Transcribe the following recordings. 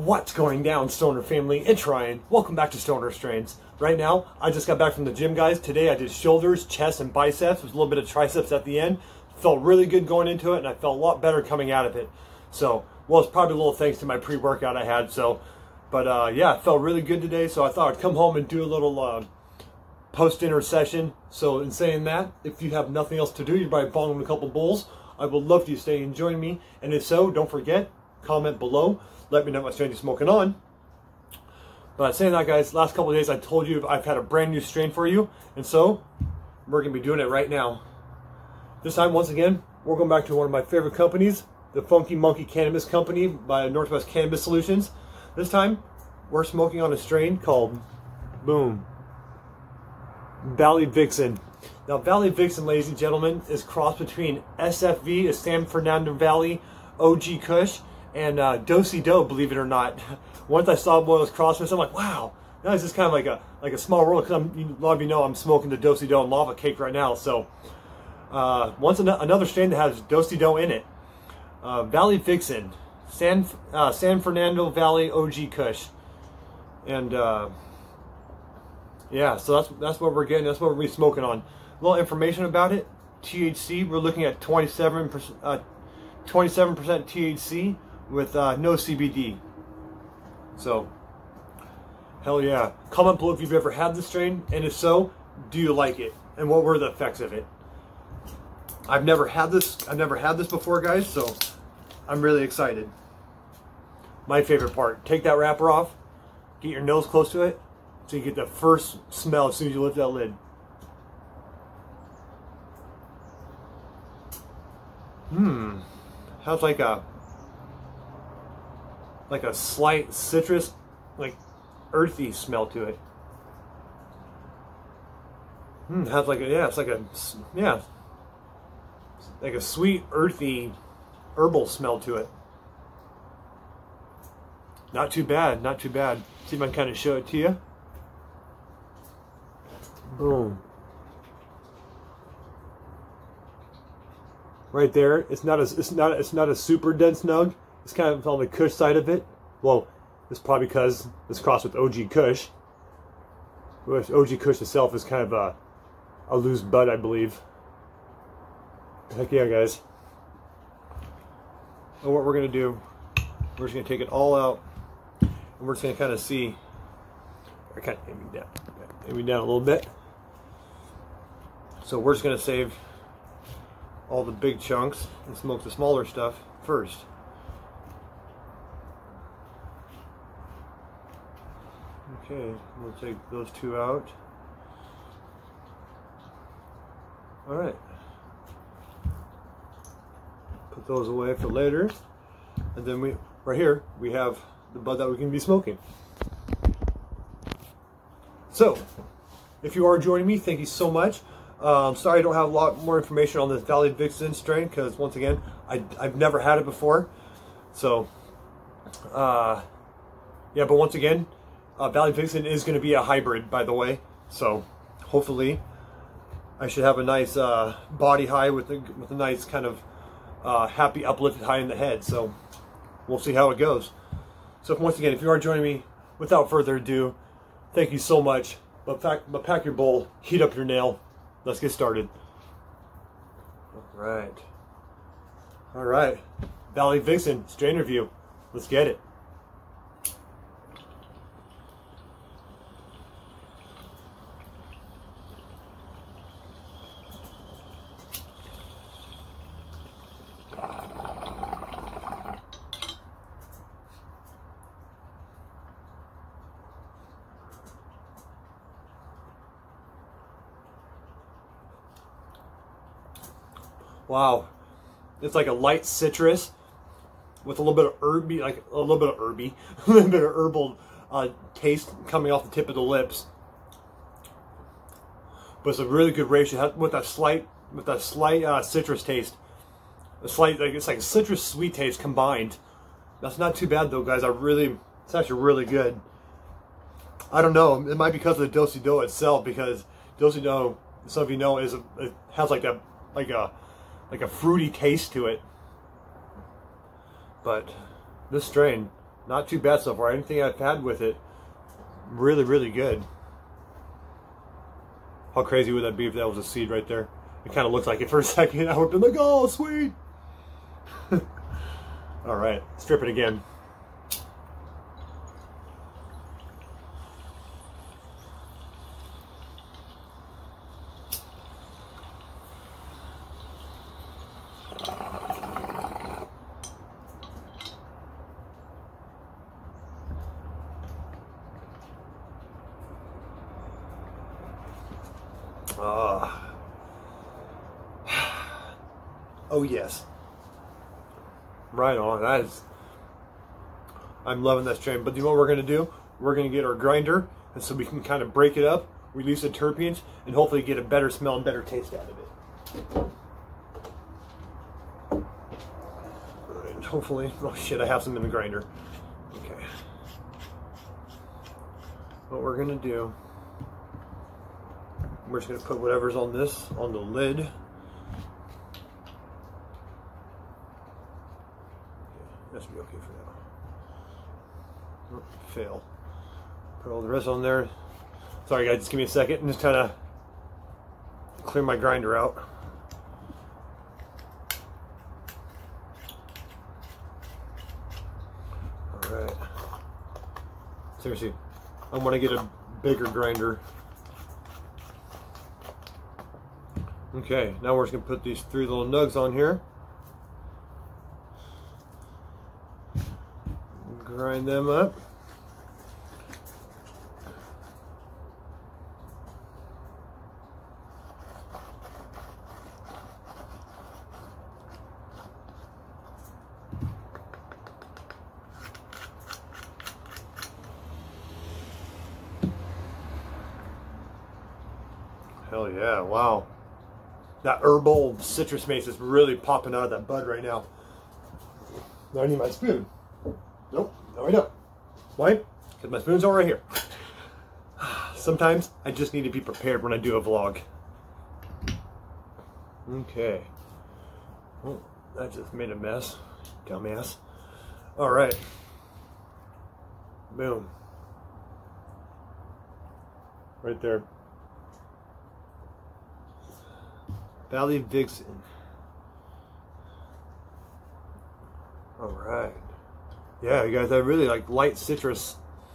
What's going down, Stoner family? It's Ryan. Welcome back to Stoner Strains. Right now, I just got back from the gym, guys. Today I did shoulders, chest, and biceps. With a little bit of triceps at the end. Felt really good going into it, and I felt a lot better coming out of it. So, well, it's probably a little thanks to my pre-workout I had. So, but yeah, it felt really good today. So I thought I'd come home and do a little post-dinner session. So in saying that, if you have nothing else to do, you're probably following a couple bowls. I would love for you to stay and join me. And if so, don't forget, comment below. Let me know what strain you're smoking on. But saying that, guys, last couple of days I told you I've had a brand new strain for you. And so, we're going to be doing it right now. This time, once again, we're going back to one of my favorite companies, the Funky Monkey Cannabis Company by Northwest Cannabis Solutions. This time, we're smoking on a strain called, boom, Valley Vixen. Now, Valley Vixen, ladies and gentlemen, is crossed between SFV, a San Fernando Valley OG Kush, and Do-Si-Do, believe it or not. Once I saw one of those crossbreeds, I'm like, wow, that is just kind of like a small world. Because a lot of you know I'm smoking the Do-Si-Do and Lava Cake right now. So another strain that has Do-Si-Do in it, Valley Vixen, San Fernando Valley OG Kush, and yeah, so that's what we're getting. That's what we're smoking on. A little information about it: THC, we're looking at 27% THC. With no CBD. So, hell yeah. Comment below if you've ever had this strain, and if so, do you like it? And what were the effects of it? I've never had this before, guys, so I'm really excited. My favorite part, take that wrapper off, get your nose close to it, so you get the first smell as soon as you lift that lid. Has like a slight citrus, like earthy smell to it. Has like a, yeah, it's like a, yeah, like a sweet, earthy, herbal smell to it. Not too bad, not too bad. See if I can kind of show it to you. Boom. Right there. It's not a super dense nug. It's kind of on the Kush side of it. Well, it's probably because it's crossed with OG Kush. Which OG Kush itself is kind of a loose bud, I believe. Heck yeah, guys. And what we're going to do, we're just going to take it all out. And we're just going to kind of see. I kind of aim me down a little bit. So we're just going to save all the big chunks and smoke the smaller stuff first. Okay, we'll take those two out. Alright. Put those away for later. And then right here, we have the bud that we can be smoking. So, if you are joining me, thank you so much. Sorry I don't have a lot more information on this Valley Vixen strain, because once again, I've never had it before. So, yeah, but once again, Valley Vixen is going to be a hybrid, by the way. So, hopefully, I should have a nice body high with a nice kind of happy uplifted high in the head. So, we'll see how it goes. So, once again, if you are joining me, without further ado, thank you so much. But pack your bowl, heat up your nail. Let's get started. All right. Valley Vixen strain review. Let's get it. Wow, it's like a light citrus with a little bit of herby, a little bit of herbal taste coming off the tip of the lips. But it's a really good ratio with that slight citrus taste. It's like a citrus sweet taste combined. That's not too bad though, guys. It's actually really good. I don't know. It might be because of the Do-Si-Do itself, because Do-Si-Do, some of you know, it has like a fruity taste to it. But this strain Not too bad so far. Anything I've had with it, really, really good. How crazy would that be if that was a seed right there? It kind of looked like it for a second. I would have been like, oh, sweet. All right, strip it again. Oh yes. Right on. That is, I'm loving that strain. But you know what we're going to do? We're going to get our grinder, and so we can kind of break it up, release the terpenes, and hopefully get a better smell and better taste out of it. And hopefully, oh shit, I have some in the grinder. Okay. What we're going to do, we're just going to put whatever's on this, on the lid. That should be okay for now. Oh, fail. Put all the rest on there. Sorry guys, just give me a second and just kind of clear my grinder out. Alright. Seriously, I want to get a bigger grinder. Okay, now we're just going to put these 3 little nugs on here. Grind them up. Hell yeah, wow. That herbal citrus mace is really popping out of that bud right now. Now I need my spoon. Nope, no I don't. Why? Because my spoon's all right here. Sometimes I just need to be prepared when I do a vlog. Okay. Oh, that just made a mess. Dumbass. Alright. Boom. Right there. Valley Vixen. Alright. Yeah, you guys, I really like light citrus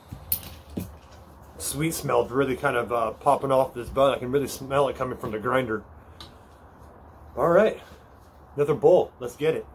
sweet smell really kind of popping off this bud. I can really smell it coming from the grinder. All right, another bowl. Let's get it.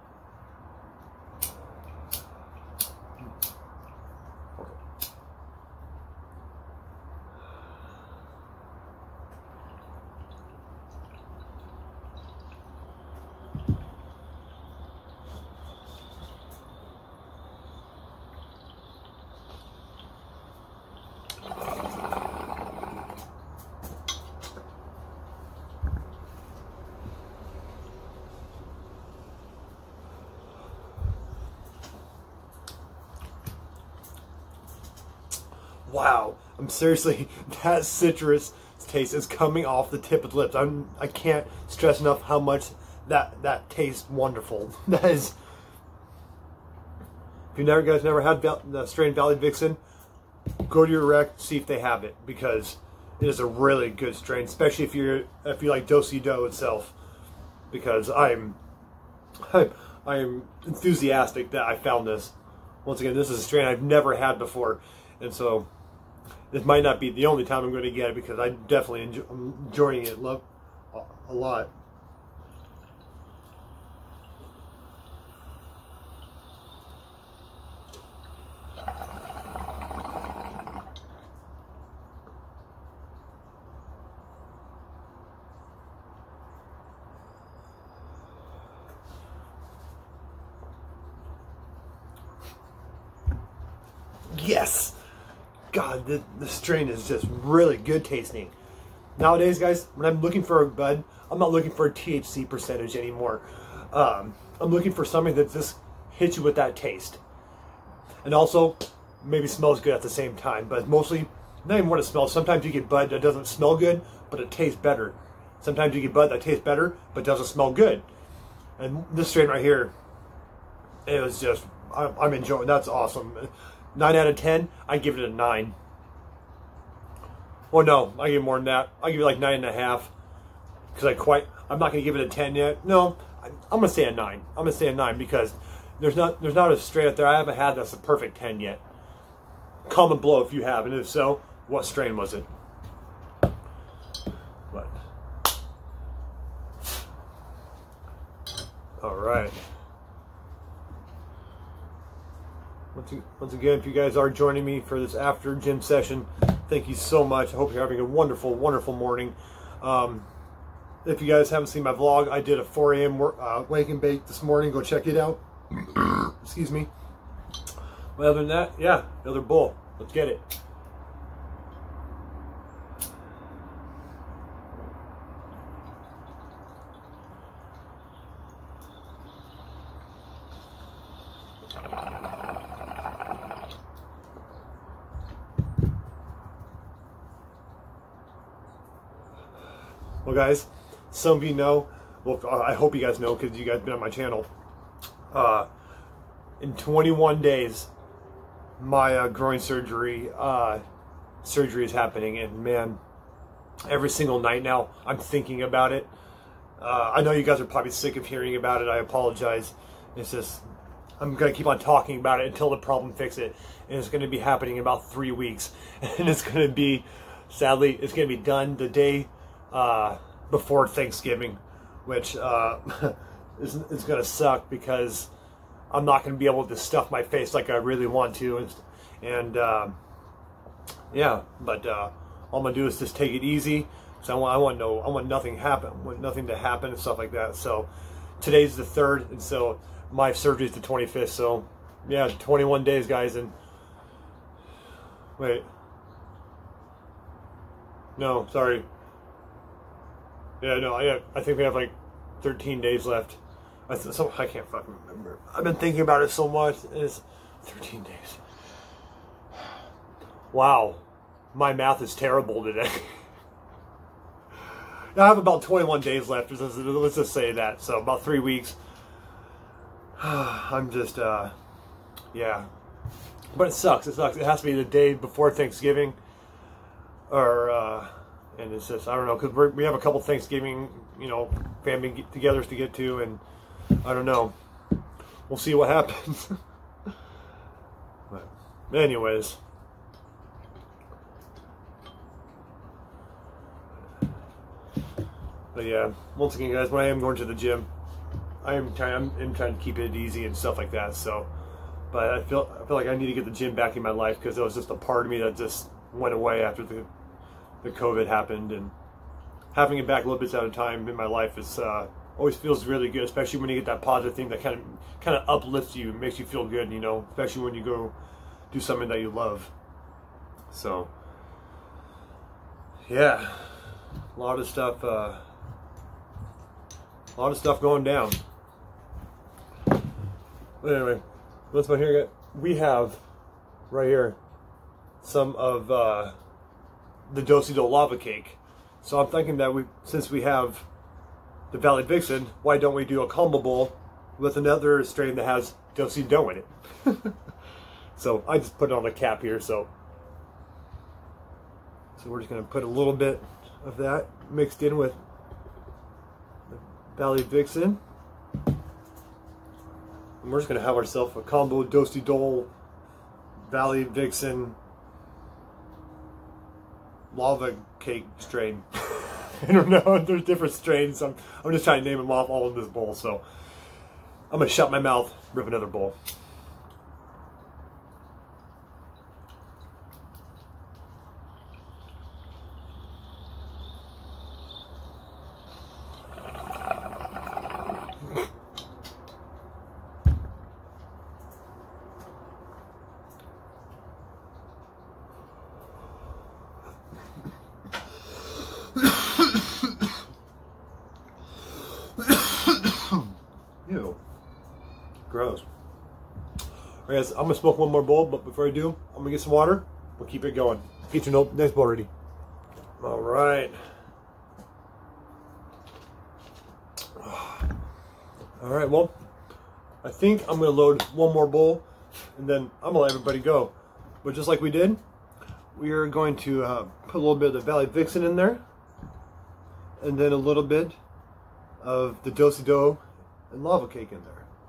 Wow, I'm seriously, that citrus taste is coming off the tip of the lips. I can't stress enough how much that tastes wonderful. That is, if you guys never had the strain Valley Vixen, go to your rec, see if they have it, because it is a really good strain, especially if you like Do-Si-Do itself. Because I am enthusiastic that I found this. Once again, this is a strain I've never had before, and so this might not be the only time I'm going to get it, because I definitely I'm enjoying it a lot. Yes! God, the strain is just really good tasting. Nowadays, guys, when I'm looking for a bud, I'm not looking for a THC percentage anymore. I'm looking for something that just hits you with that taste. And also, maybe smells good at the same time. But mostly, not even what it smells. Sometimes you get bud that doesn't smell good, but it tastes better. Sometimes you get bud that tastes better, but doesn't smell good. And this strain right here, it was just I'm enjoying. That's awesome. 9 out of 10. I give it a 9. Well, no, I give it more than that. I give it like 9.5 because I'm not going to give it a 10 yet. No, I'm going to say a 9. I'm going to say a 9 because there's not a strain out there I haven't had that's a perfect 10 yet. Comment below if you have, and if so, what strain was it? But all right. Once again, if you guys are joining me for this after gym session, thank you so much. I hope you're having a wonderful, wonderful morning. If you guys haven't seen my vlog, I did a 4 a.m. wake and bake this morning. Go check it out. Excuse me. But other than that, yeah, another bowl. Let's get it. Well, guys, some of you know, well, I hope you guys know because you guys have been on my channel. In 21 days, my groin surgery is happening, and man, every single night now, I'm thinking about it. I know you guys are probably sick of hearing about it. I apologize. It's just, I'm going to keep on talking about it until the problem fixes it. And it's going to be happening in about 3 weeks. And it's going to be, sadly, it's going to be done the day before Thanksgiving, which is going to suck because I'm not going to be able to stuff my face like I really want to. And yeah, but all I'm going to do is just take it easy. So I want nothing to happen and stuff like that. So today's the 3rd, and so my surgery is the 25th. So yeah, 21 days, guys. And wait, no, sorry. Yeah, no, I think we have like 13 days left. I can't fucking remember. I've been thinking about it so much. It's 13 days. Wow, my math is terrible today. I have about 21 days left. Let's just say that. So about 3 weeks. I'm just, yeah. But it sucks. It sucks. It has to be the day before Thanksgiving, or and it's just, I don't know, because we have a couple Thanksgiving, family get-togethers to get to, and I don't know. We'll see what happens. But anyways. But yeah, once again, guys, when I am going to the gym, I'm trying to keep it easy and stuff like that. So, but I feel like I need to get the gym back in my life because it was just a part of me that just went away after the COVID happened, and having it back a little bit at a time in my life is always feels really good, especially when you get that positive thing that kind of uplifts you, makes you feel good, especially when you go do something that you love. So, yeah, a lot of stuff going down. But anyway, let's go here. We have right here some of the Do-Si-Do lava cake. So I'm thinking that since we have the Valley Vixen, why don't we do a combo bowl with another strain that has Do-Si-Do in it? So I just put it on the cap here. So we're just going to put a little bit of that mixed in with the Valley Vixen. And we're just going to have ourselves a combo Do-Si-Do Valley Vixen lava cake strain. I don't know. There's different strains. I'm just trying to name them off all in this bowl. So I'm going to shut my mouth, rip another bowl. Ew. Gross. Alright guys, I'm going to smoke one more bowl, but before I do, I'm going to get some water. We'll keep it going. Get your next bowl ready. Alright. Alright, well, I think I'm going to load one more bowl, and then I'm going to let everybody go. But just like we did, we are going to put a little bit of the Valley Vixen in there, and then a little bit of the Do-si-do and lava cake in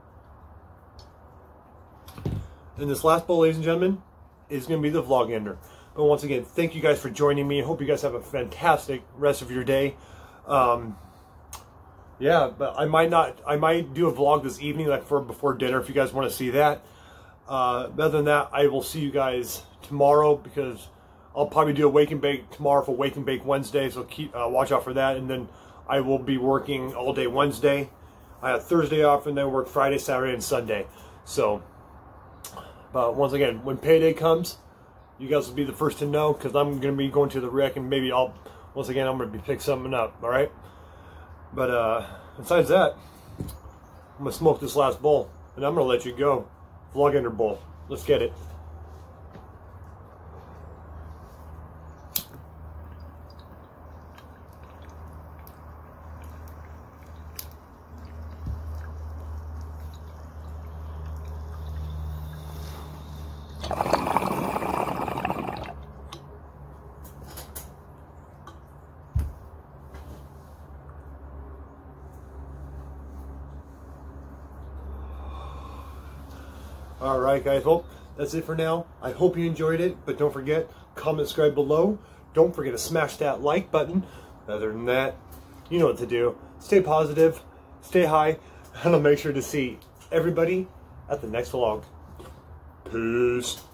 there. And this last bowl, ladies and gentlemen, is going to be the vlog ender. But once again, thank you guys for joining me. I hope you guys have a fantastic rest of your day. Yeah, but I might do a vlog this evening, like before dinner, if you guys want to see that. Other than that, I will see you guys tomorrow, because I'll probably do a Wake and Bake tomorrow for Wake and Bake Wednesday, so keep watch out for that. And then I will be working all day Wednesday. I have Thursday off, and then work Friday, Saturday, and Sunday. So, but once again, when payday comes, you guys will be the first to know, because I'm going to be going to the wreck, and maybe once again, I'm going to be picking something up, all right? But besides that, I'm going to smoke this last bowl, and I'm going to let you go. Vlog ender bowl. Let's get it. Alright guys, well, that's it for now. I hope you enjoyed it, but don't forget, comment, subscribe below. Don't forget to smash that like button. Other than that, you know what to do. Stay positive, stay high, and I'll make sure to see everybody at the next vlog. Peace.